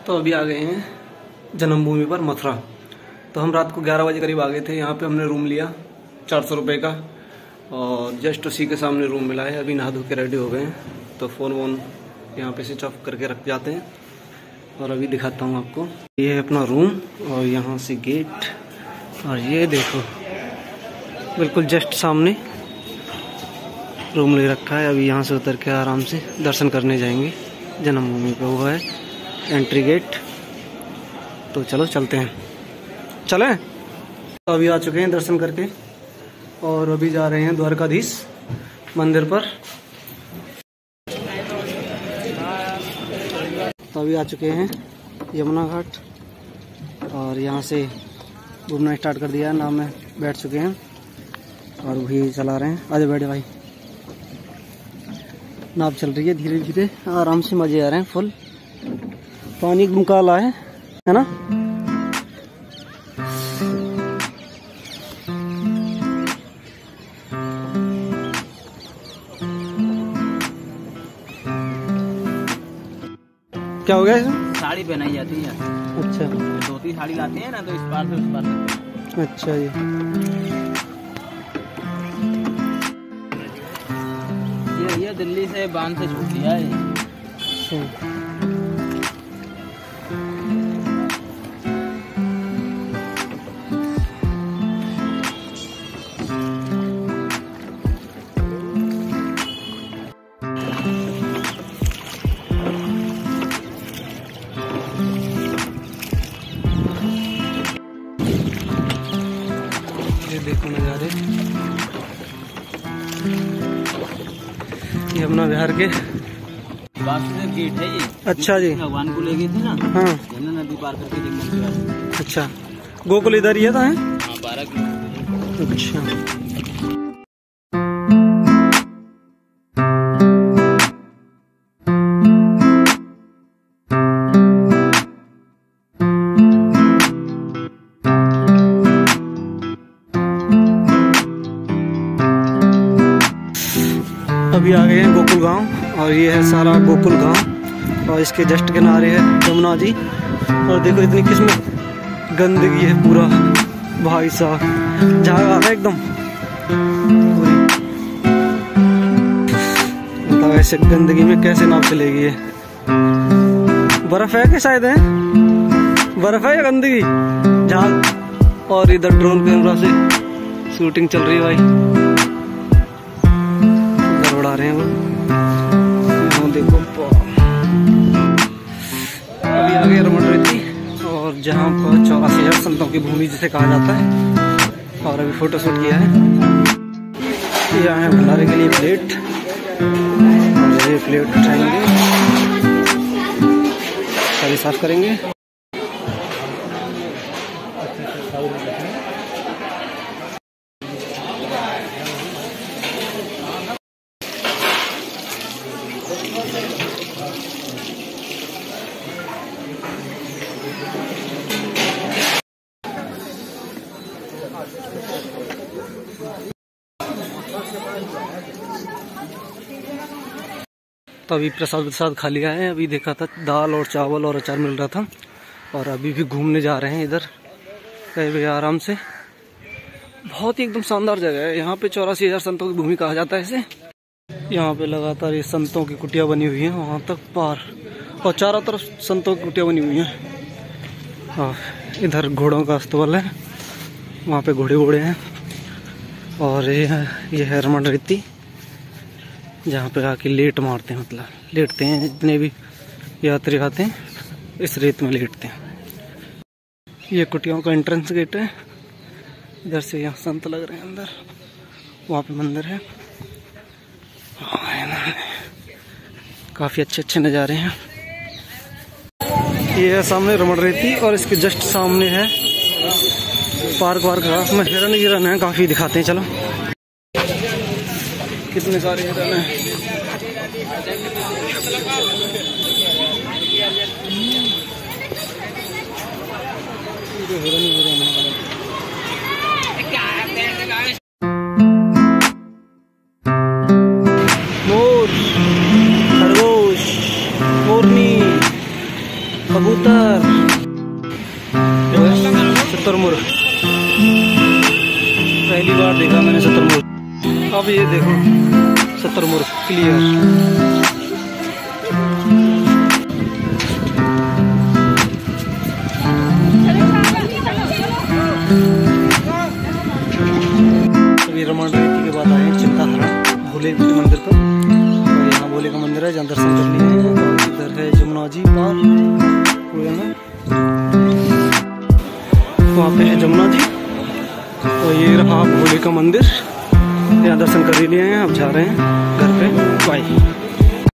तो अभी आ गए हैं जन्मभूमि पर मथुरा। तो हम रात को 11 बजे करीब आ गए थे। यहाँ पे हमने रूम लिया 400 रुपये का, और जस्ट उसी के सामने रूम मिला है। अभी नहा धो के रेडी हो गए हैं, तो फ़ोन वोन यहाँ पे स्विच ऑफ करके रख जाते हैं। और अभी दिखाता हूँ आपको, ये है अपना रूम और यहाँ से गेट, और ये देखो बिल्कुल जस्ट सामने रूम ले रखा है। अभी यहाँ से उतर के आराम से दर्शन करने जाएंगे जन्मभूमि पे। वो है एंट्री गेट। तो चलो चलते हैं, चलें। तो अभी आ चुके हैं दर्शन करके, और अभी जा रहे हैं द्वारकाधीश मंदिर पर। तो अभी आ चुके हैं यमुना घाट, और यहाँ से घूमना स्टार्ट कर दिया है। नाव में बैठ चुके हैं और वही चला रहे हैं। आजा बैठे भाई। नाव चल रही है धीरे धीरे, आराम से, मजे आ रहे हैं फुल। पानी एकदम काला है ना। क्या हो गया इसमें? साड़ी पहनाई जाती है। अच्छा, धोती साड़ी लाते हैं ना, तो इस पार से उस पार से। अच्छा ये दिल्ली से बांध से छूट लिया है। ये देखो नज़ारे यमुना विहार के। गेट है ये। अच्छा जी। भगवान को ले गए थे ना। हाँ, यमुना नदी पार करके। अच्छा, गोकुल इधर ही है। तो है 12 किलोमीटर। अच्छा, अभी आ गए हैं गोकुल गांव, और ये है सारा गोकुल गांव, और इसके जस्ट किनारे है यमुना जी। और देखो इतनी किस्मत गंदगी है पूरा, भाई साहब झाग आ रहा है एकदम पूरी। मतलब ऐसे गंदगी में कैसे नाव चलेगी ये? बर्फ है क्या? शायद है बर्फ है या गंदगी, झाग। और इधर ड्रोन कैमरा से शूटिंग चल रही है भाई, उड़ा रहे हैं वो। देखो अभी आ गए रमण रेती, और जहाँ पर 84,000 संतों की भूमि जिसे कहा जाता है। और अभी फोटो शूट किया है। ये आए हैं भंडारे के लिए प्लेट, और ये प्लेट उठाएंगे, सारी साफ करेंगे। तो अभी प्रसाद खा लिया है। अभी देखा था दाल और चावल और अचार मिल रहा था, और अभी भी घूमने जा रहे हैं इधर कहीं आराम से। बहुत ही एकदम शानदार जगह है। यहाँ पे 84,000 संतों की भूमि कहा जाता है इसे। यहाँ पे लगातार ये संतों की कुटिया बनी हुई है वहाँ तक पार, और चारों तरफ संतों की कुटिया बनी हुई हैं। और इधर घोड़ों का अस्तबल है, वहाँ पे घोड़े हैं। और ये है रमण रेती, जहाँ पे आके लेट मारते हैं, मतलब लेटते हैं। जितने भी यात्री आते हैं इस रेत में लेटते हैं। ये कुटियाओं का एंट्रेंस गेट है। इधर से यहाँ संत लग रहे हैं अंदर, वहाँ पे मंदिर है। काफ़ी अच्छे नज़ारे हैं। ये है सामने रमण रेती, और इसके जस्ट सामने है पार्क वार्क। उसमें हिरन है, काफ़ी दिखाते हैं। चलो, कितने सारे हिरन हैं। मोर, खरगोश, मोरनी, कबूतर, शुतुरमुर्ग, पहली बार देखा मैंने शुतुरमुर्ग। अब ये देखो शुतुरमुर्ग क्लियर। रमण रेती के बाद आए चिंताहरण भोले के मंदिर पर। और यहाँ भोले का मंदिर है जहाँ दर्शन कर लिए हैं। और इधर है जमुना जी पार कुएं में, वहाँ पे है जमुना जी। और ये रहा भोले का मंदिर, यहाँ दर्शन कर ही लिए हैं। अब जा रहे हैं घर पे। बाय।